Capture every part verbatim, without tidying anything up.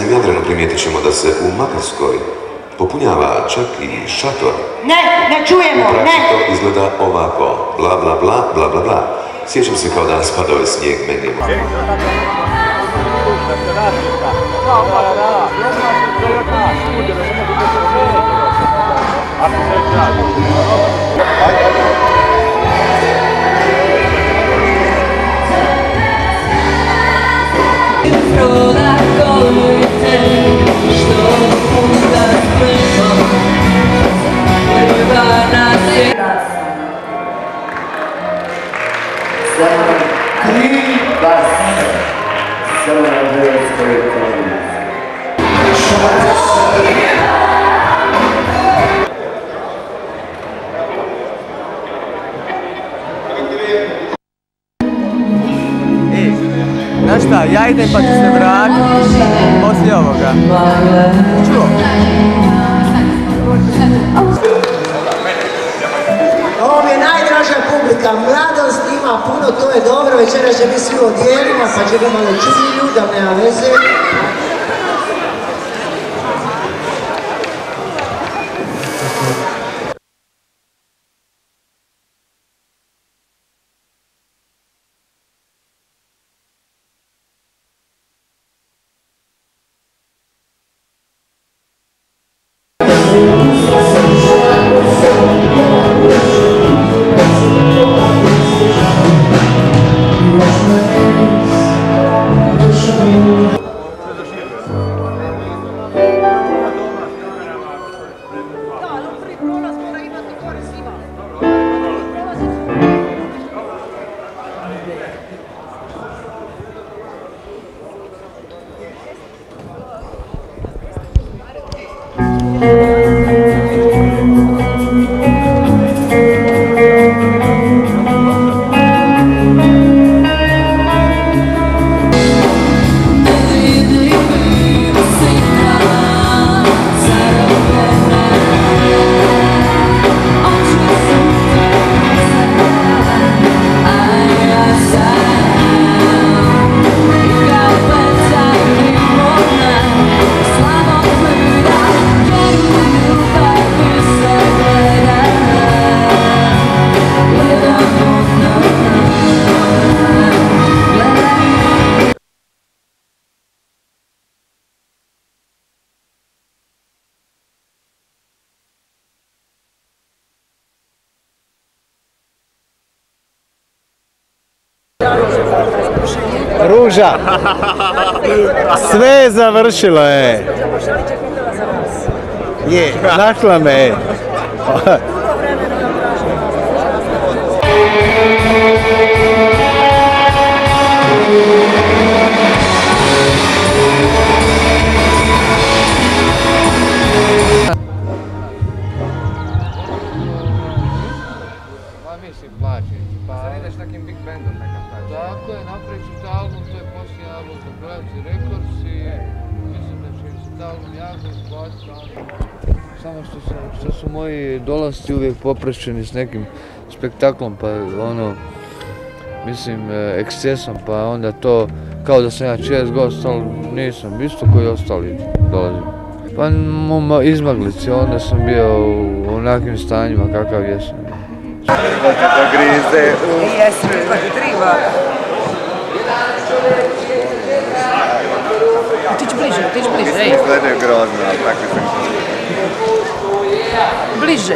hrvatskom Jadranu primijetit ćemo da se u Makarskoj popunjava čak i šator. Ne, ne čujemo, ne! U praksi to izgleda ovako, bla bla bla, bla bla bla. Sjećam se kao danas padao je snijeg meni. Znaš šta, ja idem pa ću se vratiti poslije ovoga. Čuo? Ovo mi je najdraža publika, mladost ima puno, to je dobro, večera će biti svi u odijelima, pa će ga malo čudni ljudi, ali nema veze. Ruža, sve je završilo, je. Je, našla me, je. Mislim, plaći. Sad ideš nekim big bandom nekam tako. Tako je, napravit ću taj album, to je posljednji album za Gravity Records i mislim da će se taj album jako isplatiti. Samo što su, što su moji dolasci uvijek popraćeni s nekim spektaklom, pa ono, mislim, ekscesom, pa onda to kao da sam ja čest gost, ali nisam, isto koji ostali dolazim. Pa u izmaglici, onda sam bio u onakvim stanjima kakav jesam. To grize u... Jesam, pa ti triba. Otići bliže, otići bliže, ej. Izgledaju grozno, ali takvi sam... Bliže.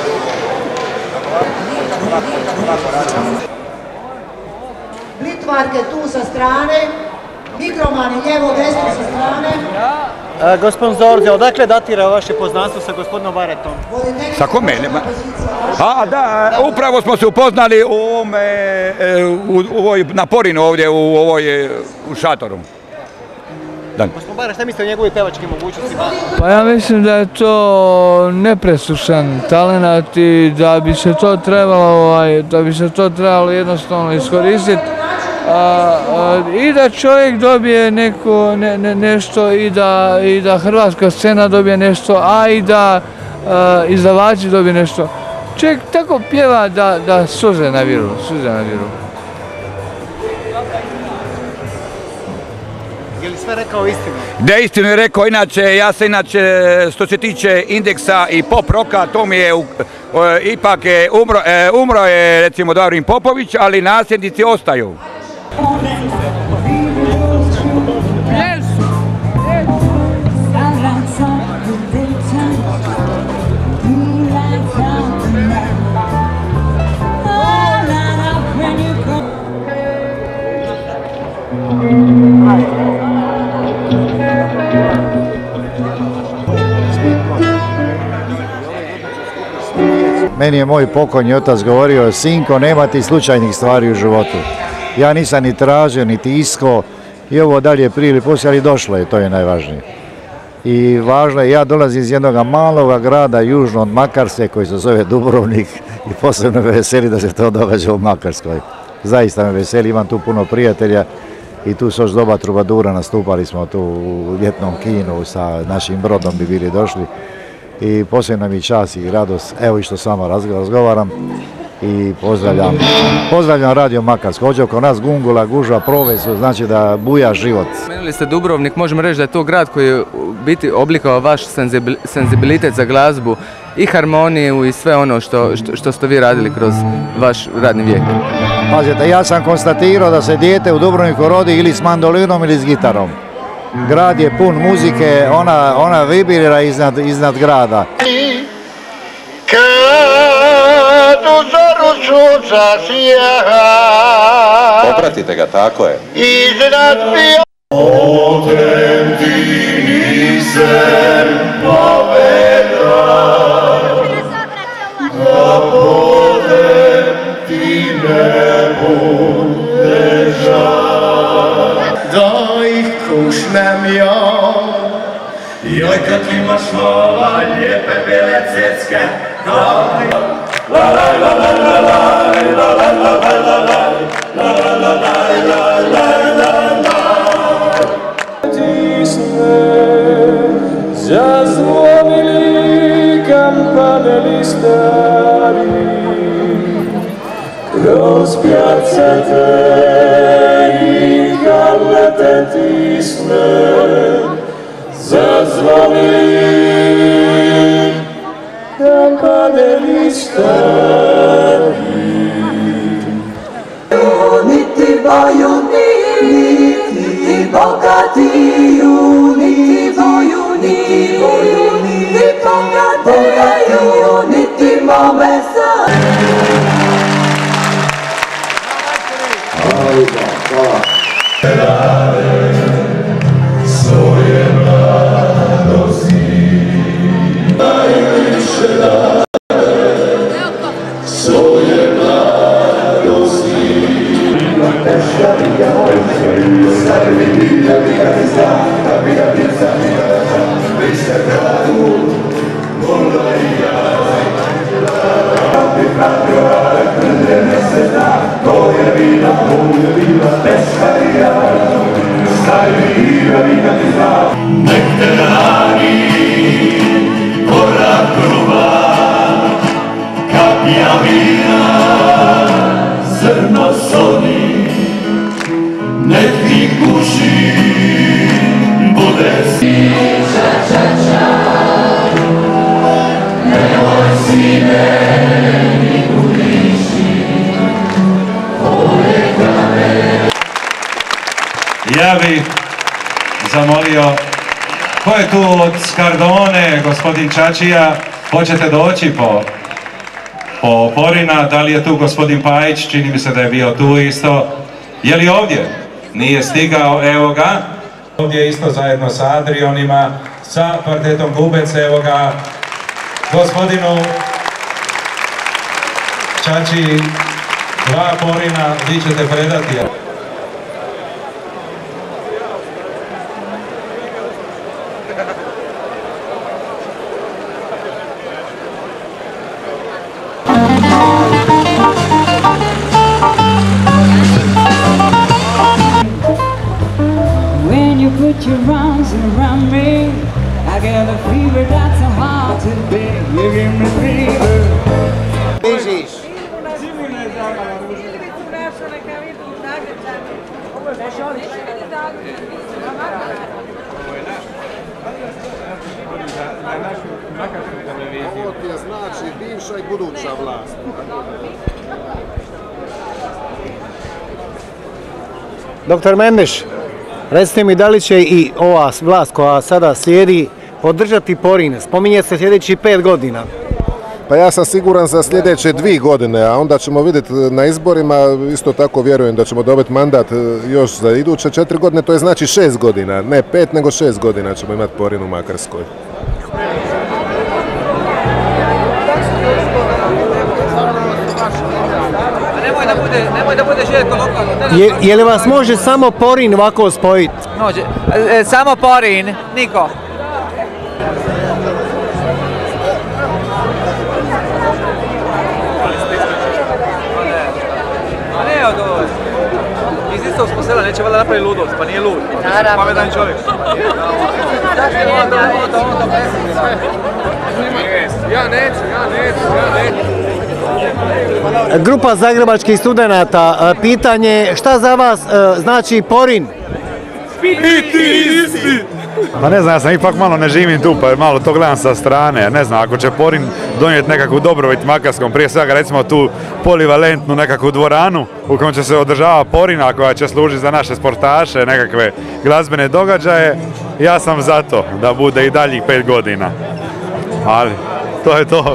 Blitvarke tu sa strane, mikromani lijevo, desno sa strane. Gospodin Zorze, odakle datira vaše poznanstvo sa gospodinom Baretom? Sa kome? A da, upravo smo se upoznali u ovome, u ovoj, na Porinu ovdje, u ovoj, u šatoru. Gospodin Baret, šta mislite o njegovim pevačkim mogućnostima? Pa ja mislim da je to nepresušan talenat i da bi se to trebalo, da bi se to trebalo jednostavno iskoristiti. A, a, i da čovjek dobije neko, ne, ne, nešto i da, i da hrvatska scena dobije nešto, a i da a, izdavači dobije nešto. Čovjek tako pjeva da, da suze naviru, suze naviru. Je li sve rekao istinu? Da, istinu je rekao, inače, ja se inače, što se tiče indeksa i pop roka, to mi je, ipak je, umro, umro je recimo Davorin Popović, ali nasljednici ostaju. Meni je moj pokojni otac govorio, sinko, nema ti slučajnih stvari u životu. Ja nisam ni tražio, niti iskao i ovo dalje prije ili poslije, ali došlo je, to je najvažnije. I važno je, ja dolazim iz jednog malog grada južno od Makarske koji se zove Dubrovnik i posebno me veseli da se to događa u Makarskoj. Zaista me veseli, imam tu puno prijatelja i tu su još doba Trubadura, nastupali smo tu u ljetnom kinu sa našim brodom bi bili došli. I posebno mi čast i radost, evo i što s vama razgovaram i pozdravljam, pozdravljam Radio Makarsko. Hođe oko nas gungula, gužva, provesu, znači da buja život. Spomenuli ste Dubrovnik, možemo reći da je to grad koji je biti oblikao vaš senzibilitet za glazbu i harmoniju i sve ono što, što, što ste vi radili kroz vaš radni vijek. Pazite, ja sam konstatirao da se dijete u Dubrovniku rodi ili s mandolinom ili s gitarom. Grad je pun muzike, ona, ona vibrira iznad, iznad grada. Kad u zoru sunca sjaha, popratite ga, tako je. Iznad pija Odem ti nisem poveda, da odem ti ne bude žal. Da ih kušnem ja, joj kad imaš ova lijepe bele cecke, daj. La la la la la la la la la la la la la la la la la. Zazvonili kampaneli stari, kroz pjacete i galete tisne, zazvonili kampaneli stari. Niti boju, niti bogatiju, niti boju, niti boju, niti bogatiju, niti mome sa. Svoje mladosti, najviše dare, svoje mladosti. Nek te hrani korak gruba, kapija vina, zrno soli, nek ti kuši bude si. Ča, ča, ča, nemoj sine ni budiši, uvijek me. Ja bih zamolio, ko je tu od Skardone, gospodin Čačija, hoćete doći po, po Porina, da li je tu gospodin Pajić, čini mi se da je bio tu isto, je li ovdje? Nije stigao, evo ga, ovdje isto zajedno sa Adrionima, sa kvartetom Gubec, evo ga, gospodinu Čači, dva Porina, vi ćete predati. Put your arms around me, I get a fever that's so hard to bear. You give me fever. Bežiš. Ovo ti je znači bivša i buduća vlast. Doktor Mendeš, recite mi da li će i ova vlast koja sada slijedi podržati Porin? Spominje se sljedeći pet godina. Pa ja sam siguran za sljedeće dvije godine, a onda ćemo vidjeti na izborima, isto tako vjerujem da ćemo dobiti mandat još za iduće četiri godine, to je znači šest godina, ne pet nego šest godina ćemo imati Porin u Makarskoj. Nemoj da bude Željko lokalno. Je, je li vas može samo Porin ovako spojiti? Može. E, samo Porin, niko. A ne od ovo. Iz istog smo sela, neće valjda napraviti ludost, pa nije lud. Pametan čovjek. Ja neću, ja neću, ja neću. Grupa zagrebačkih studenata, pitanje šta za vas znači Porin? Biti isti! Pa ne znam, ja sam ipak malo ne živim tu, pa malo to gledam sa strane. Ne znam, ako će Porin donijeti nekakvu dobrobit Makarskom, prije svega recimo tu polivalentnu nekakvu dvoranu u kojoj će se održava Porina koja će služiti za naše sportaše, nekakve glazbene događaje, ja sam za to da bude i daljih pet godina. Ali, to je to.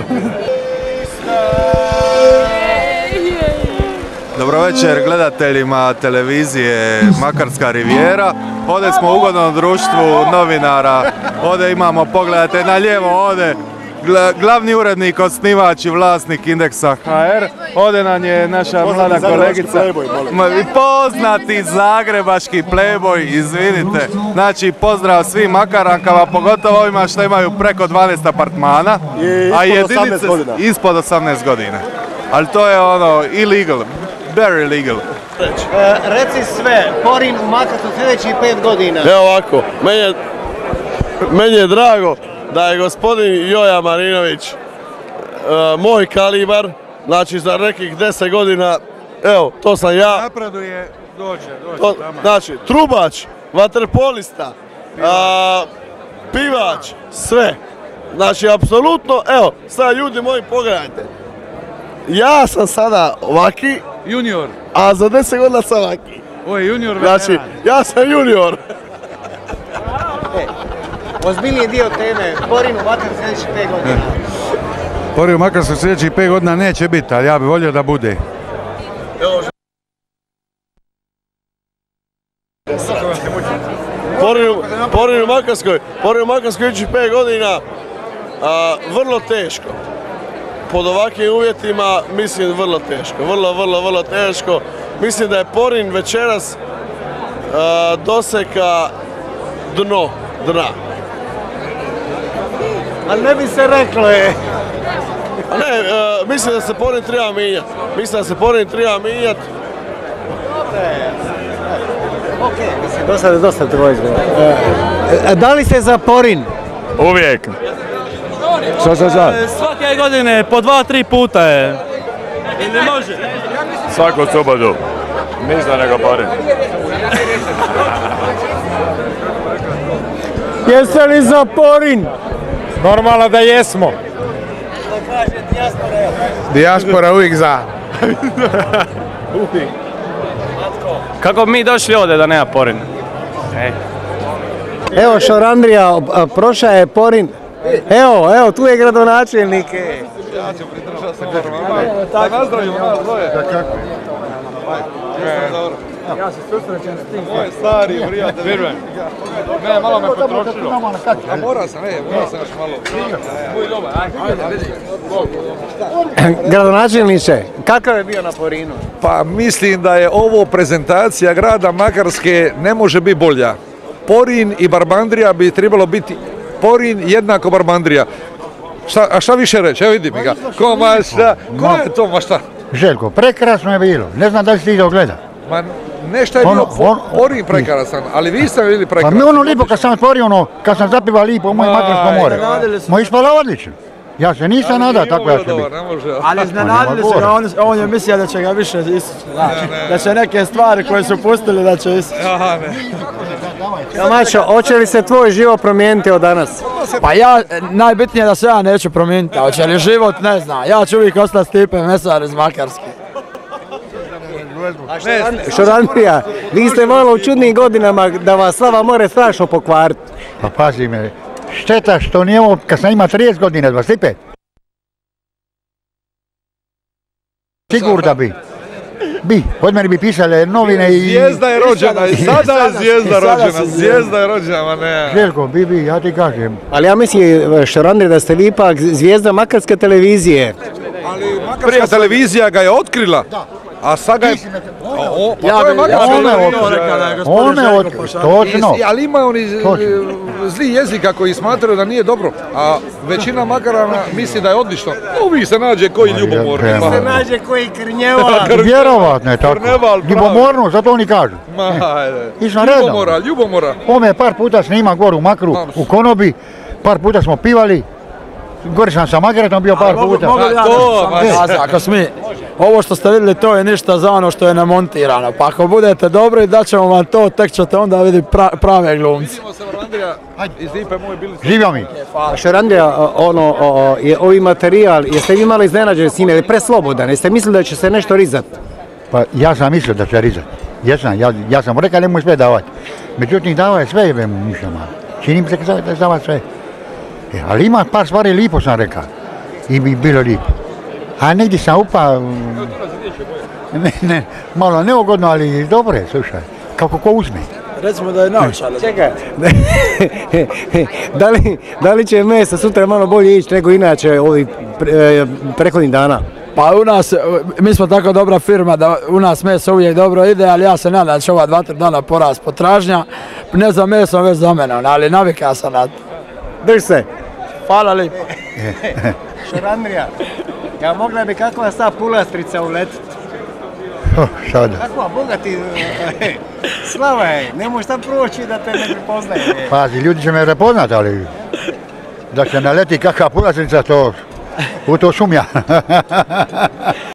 Dobro večer gledateljima televizije Makarska rivijera. Ovdje smo u ugodnom društvu novinara. Ovdje imamo, pogledajte na lijevo, ovdje glavni urednik, osnivač i vlasnik Indeksa ha er. Ovdje nam je naša mlada kolegica. Poznati zagrebački plejboj, izvinite. Znači pozdrav svim Makarankama, pogotovo ovima što imaju preko dvanaest apartmana. A jedinice ispod osamnaest godina. Ali to je ono illegal. Very legal. E, reci sve, Porin u Makarskoj sljedećih pet godina. Evo ovako, meni je, meni je drago da je gospodin Joja Marinović e, moj kalibar, znači za nekih deset godina, evo, to sam ja. Napreduje, dođe, dođe. To, znači, trubač, vaterpolista, a, pivač, sve. Znači, apsolutno, evo, sad ljudi moji pogledajte. Ja sam sada ovaki, junior, a za deset godina sam ovaki. Ovo je junior veteran. Znači, ja sam junior. E, ozbiljniji dio teme, Porin u Makarskoj sljedećih pet godina. Porin u Makarskoj sljedećih pet godina neće biti, ali ja bih volio da bude. Porin u Makarskoj, Porin u Makarskoj sljedećih pet godina, a, vrlo teško. Pod ovakvim uvjetima, mislim, vrlo teško, vrlo, vrlo, vrlo teško. Mislim da je Porin večeras uh, doseka dno, dna. Ali ne bi se reklo je. Ne, uh, mislim da se Porin treba mijenjati. Mislim da se Porin treba mijenjati. Ok, mislim, dosta je dosta tvoj izgovor. Da li ste za Porin? Uvijek. Šta, šta, šta? Svake godine po dva, tri puta je. Ili može? Svaku subotu. Ništa nego Porin. Jeste li za Porin? Normalno da jesmo. Dijaspora uvijek za. Kako bi mi došli ovdje da nema Porina? Ej. Evo Šorandrija, prošao je Porin. Evo, evo, tu je gradonačelnik. Ja ću pridržati samo normalno. Da nazdravimo nas dvoje. Da kako? Ja se susrećem s tim. Moj stari prijatelj. Vjerujem. Ne, malo me potrošilo. A mora sam, ne, mora sam još malo. Můj dobar, ajde. Gradonačelniče, kakav je bio na Porinu? Pa mislim da je ovo prezentacija grada Makarske ne može biti bolja. Porin i Barbandrija bi trebalo biti Porin jednako Barbandrija. Šta, a šta više reći? Evo vidi mi ga. Ko ma šta? Ko je to ma šta? Željko, prekrasno je bilo. Ne znam da li ste ido gledat. Ma nešto je bilo Porin prekrasan, ali vi ste bili prekrasan. Pa mi ono lipo kad sam otvorio ono, kad sam zapivao lipo u moje Makarsko more. Mo ispalo odlično. Ja se nisam nadao tako ja će biti. Ali iznenadili su ga, on, on je mislio da će ga više istići. Znači, da će neke stvari koje su pustili da će istići. Mačo, hoće li se tvoj život promijeniti od danas? Pa ja, najbitnije je da se ja neću promijeniti, a hoće li život, ne znam. Ja ću uvijek ostati Stipe Mesar iz Makarske. Šorandrija, vi ste malo u čudnim godinama da vas Slava more strašno pokvariti. Pa pazi me, šteta što nije ovo kad sam ima trideset godina, dva Stipe. Sigur da bi. Bi, od mene bi pisale novine i... Zvijezda je rođena, i sada je zvijezda rođena, zvijezda je rođena, ma ne. Željko, bi, bi, ja ti kažem. Ali ja mislim, Šorandrija, da ste vi ipak zvijezda Makarske televizije. Ali Makarska televizija ga je otkrila. A sad ga je... Ja bi, on me otkrila, on me otkrila, točno. Ali ima oni zli jezika koji smatraju da nije dobro, a većina Makarana misli da je odlično. Uvijek se nađe koji ljubomorni. Uvijek se nađe koji krnjeva. Vjerovatno je tako. Ljubomorno, zato oni kažu. Ljubomora, ljubomora. On me par puta snima gore u Makru, u Konobi, par puta smo pivali. Gore sam sa Magaretom bio par puta. Mogu li ja nešto? Ako smije. Ovo što ste vidjeli, to je ništa za ono što je namontirano. Pa ako budete dobri, daćemo vam to, tek ćete onda vidjeti prave glumci. Živio mi. Šorandrija, ono, ovi materijal, jeste vi malo iznenađeni s njime, je preslobodan, jeste mislili da će se nešto rizati? Pa ja sam mislio da će rizati. Jesam, ja, ja sam rekao nemoj sve davati. Međutim, davao je sve jebe mu mišljama. Čini mi se da je davao sve. E, ali ima par stvari lipo sam rekao. I bi bilo lipo. A negdje sam upao, ne, ne, malo neugodno, ali dobro je, slušaj, kako ko uzme. Recimo da je naučalo. Čekaj, da li, da li će mesa sutra malo bolje ići nego inače ovih pre, prethodnih dana? Pa u nas, mi smo tako dobra firma da u nas meso uvijek dobro ide, ali ja se nadam da će ova dva, tri dana porast potražnja. Ne za mesom, već za menom, ali navika sam na to. Drž se. Hvala lijepo. Šorandrija, ja mogla bi kakva sta pulastrica uletiti? Oh, sada. Kakva, bogati, Slava je, nemoj šta proći da te ne prepoznaje. Pazi, ljudi će me prepoznat, ali da će naleti kakva pulastrica, to u to sumnja.